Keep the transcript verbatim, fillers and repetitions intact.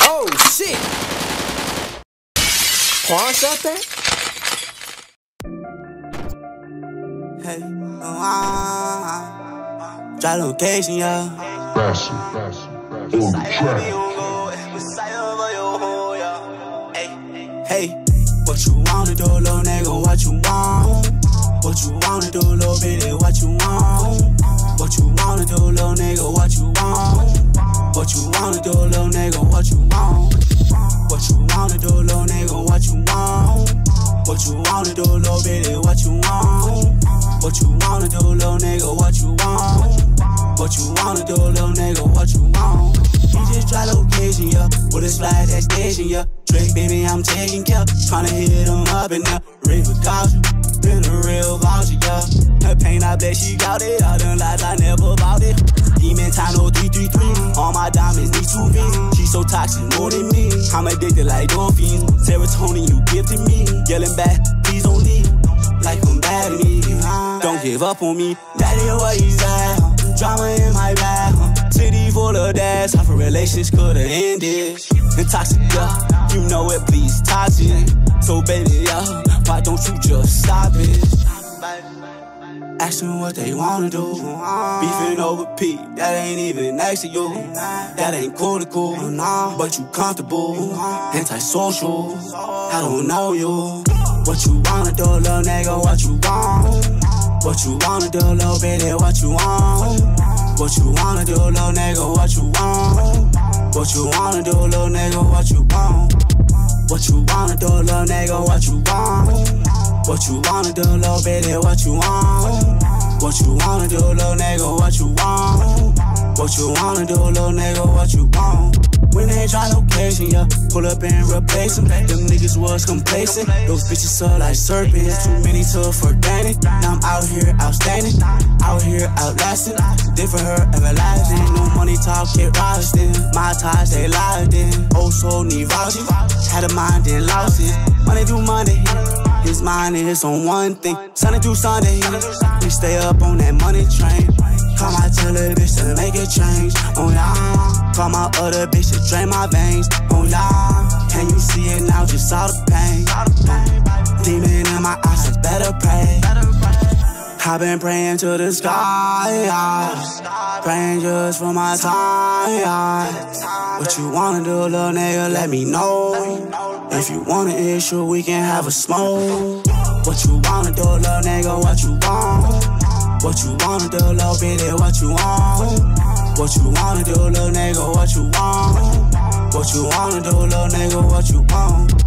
Oh shit! Pawn something? Hey, oh, ah, try location, yeah. Vasu, Vasu, Vasu. On the track. Hey, what you wanna do, little nigga? What you want? What you wanna do, little bitty? What you want? What you wanna do, little nigga? What you want? What you wanna do, little nigga? What you want? What you wanna do, little nigga? What you want? What you wanna do, little bitty? What you want? What you wanna do, little nigga? What you want? What you wanna do, little nigga? What you want? He just try location, yeah. With a slide that station, yeah. Drake, baby, I'm taking care. Tryna hit him up in the river caution. Been a real voucher, yeah. Her pain, I bet she got it. All them lies, I never bought it. Demon time, no three three three. All my diamonds need two V's. She so toxic, more than me. I'm addicted like dolphins. Serotonin, you gifted me. Yelling back, please don't leave. Like I'm bad at me. Don't give up on me. Daddy, where he's at? Drama in my bag. City full of dads. Half a relations could've ended. And toxic, yeah. You know it, please, toxic. So baby, yeah, why don't you just stop it? Ask them what they wanna do. Beefing over P, that ain't even next to you. That ain't cool to cool, but you comfortable. Antisocial, I don't know you. What you wanna do, little nigga, what you want? What you wanna do, little bitty, what you want? What you wanna do, little nigga, what you want? What you wanna do, little nigga, what you want? What you wanna do, little nigga, what you want? What you wanna do, little bitty, what you want? What you wanna do, little nigga, what you want? What you wanna do, little nigga, what you want? When they try location, yeah, pull up and replace them. Them niggas was complacent. Those bitches are like serpents, too many to forget it. Now I'm out here outstanding, out here outlasting. Different her everlasting. No money talk, get roasting. My ties, they locked in. Oh, so need vouching. Had a mind, then lost it. Money do money. His mind is on one thing. Sunday through Sunday, we stay up on that money train. Call my tele bitch to make it change. Oh yeah. Call my other bitch to drain my veins. Oh yeah. Can you see it now? Just saw the pain. Demon in my eyes, I better pray. I've been praying to the sky, praying just for my time. What you wanna do, little nigga? Let me know. If you want an issue, we can have a smoke. What you wanna do, little nigga? What you want? What you wanna do, little bitty? What you want? What you wanna do, little nigga? What you want? What you wanna do, little nigga? What you want?